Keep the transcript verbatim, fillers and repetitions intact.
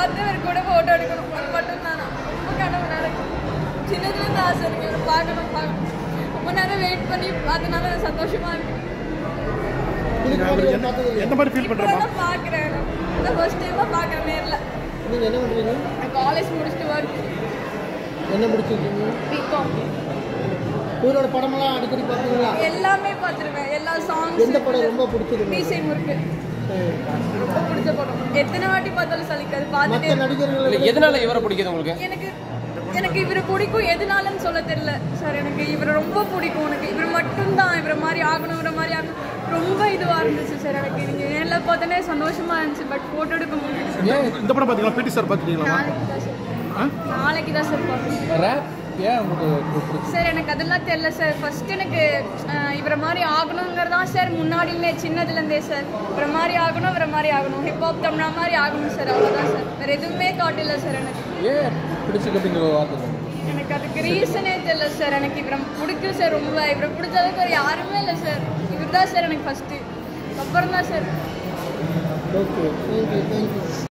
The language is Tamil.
பார்த்து அவர் கூட ஃபோட்டோ எடுக்கணும் மட்டும் தான் ரொம்ப கனவு நடக்கும். சின்னதுலேருந்து ஆசை இருக்கு இவரை பார்க்கணும் பார்க்கணும். ரொம்ப நேரம் வெயிட் பண்ணி பார்த்தனால எனக்கு சந்தோஷமா இருக்கு. எந்த மாதிரி ஃபீல் பண்றீங்க? பார்க்குறேன் நான் ஃபர்ஸ்ட் டைமாக பார்க்குறேன் நேரில். நீங்கள் என்ன பண்ணுறீங்க? நான் காலேஜ் முடிச்சுட்டு ஒர்க். என்ன முடிச்சிருக்கீங்க? பிகாம். இவரோட படமெல்லாம் அடிக்கடி பார்த்துருங்களா? எல்லாமே பார்த்துருவேன். எல்லா சாங்ஸ். எந்த படம் ரொம்ப பிடிச்சது? மீசை முறுக்கு ரொம்ப பிடிச்ச படம். எத்தனை வாட்டி பார்த்தாலும் சலிக்காது. மற்ற பார்த்துட்டு நடிகர்கள் எதனால இவரை பிடிக்குது உங்களுக்கு? எனக்கு எனக்கு இவரை பிடிக்கும். எதுனாலன்னு சொல்ல தெரியல சார். எனக்கு இவரை ரொம்ப பிடிக்கும். எனக்கு இவர் மட்டும்தான் இவரை மாதிரி ஆகணும் இவரை மாதிரி ஆகணும் ரொம்ப இதுவாக இருந்துச்சு சார். எனக்கு நீங்கள் நேரில் பார்த்தோன்னே சந்தோஷமாக இருந்துச்சு. பட் ஃபோட்டோ எடுக்க முடியல. இந்த படம் பார்த்தீங்களா? பிடி சார் பார்த்துட்டீங்களா? நாளைக்கு தான் சார் நாளைக்கு தான் சார் பார்க்கணும். ஏன் உங்களுக்கு சார் எனக்கு அதெல்லாம் தெரியல சார். ஃபர்ஸ்ட் எனக்கு இவரை மாதிரி ஆகணுங்கிறதான் சார் முன்னாடியிலே சின்னதுலேருந்தே சார். இவரை மாதிரி ஆகணும் இவரை மாதிரி ஆகணும் ஹிப்ஹாப் தமிழா மாதிரி ஆகணும் சார். அவ்வளோதான் சார். வேறு எதுவுமே தாட் இல்லை சார் எனக்கு. ஏன் பிடிச்சிக்கிட்டீங்க வார்த்தை? எனக்கு அதுக்கு ரீசனே தெரியல சார். எனக்கு இவரை பிடிக்கும் சார் ரொம்ப. இவரை பிடிச்சதுக்கு வேறு யாருமே இல்லை சார். இவர் தான் சார் எனக்கு ஃபஸ்ட்டு. அப்புறம் தான் சார். Okay thank you thank you